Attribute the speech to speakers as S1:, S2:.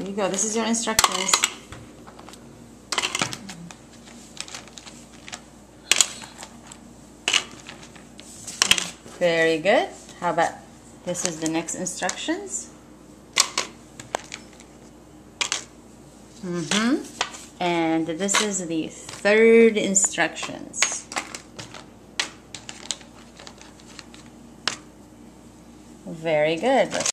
S1: you go. This is your instructions. Very good. How about this is the next instructions? And this is the third instructions. Very good.